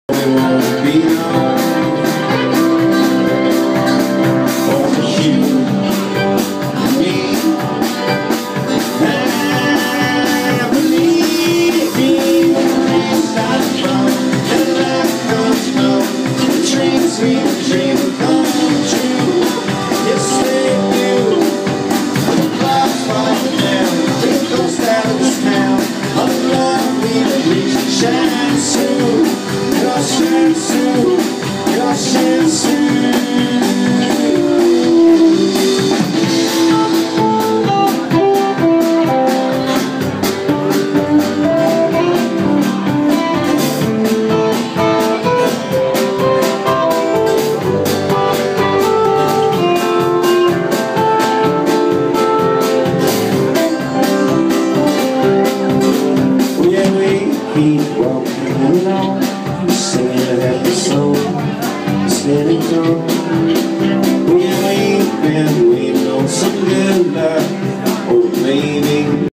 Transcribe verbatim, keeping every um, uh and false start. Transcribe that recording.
We won't be long. For you and me, I believe in things that come and life comes home. The dreams we dream come true. Yes, they do. The clouds falling down, the ghost out of this town. Of love we reach, shine soon. Your shine soon. Your shine soon. Keep walking along, singing a happy song, standing tall. We ain't been waiting on some good luck, or maybe